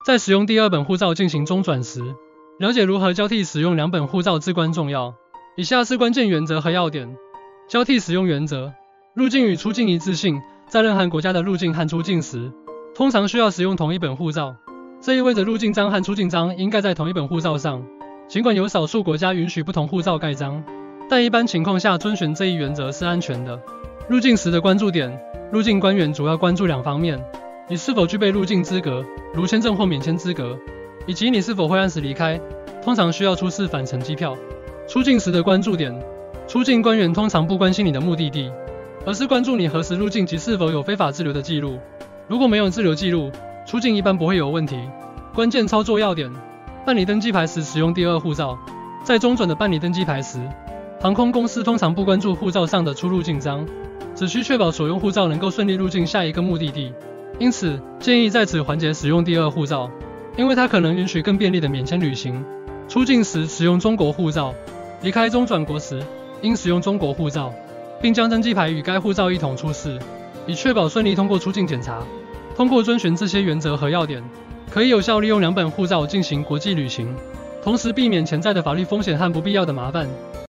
在使用第二本护照进行中转时，了解如何交替使用两本护照至关重要。以下是关键原则和要点。交替使用原则：入境与出境一致性，在任何国家的入境和出境时，通常需要使用同一本护照。这意味着入境章和出境章应盖在同一本护照上。尽管有少数国家允许不同护照盖章，但一般情况下遵循这一原则是安全的。入境时的关注点：入境官员主要关注两方面：你是否具备入境资格，如签证或免签资格，以及你是否会按时离开，通常需要出示返程机票。出境时的关注点：出境官员通常不关心你的目的地，而是关注你何时入境及是否有非法滞留的记录。如果没有滞留记录，出境一般不会有问题。关键操作要点：办理登机牌时使用第二护照。在中转的办理登机牌时，航空公司通常不关注护照上的出入境章，只需确保所用护照能够顺利入境下一个目的地。因此，建议在此环节使用第二护照，因为它可能允许更便利的免签旅行。出境时使用中国护照，离开中转国时应使用中国护照，并将登机牌与该护照一同出示，以确保顺利通过出境检查。通过遵循这些原则和要点，可以有效利用两本护照进行国际旅行，同时避免潜在的法律风险和不必要的麻烦。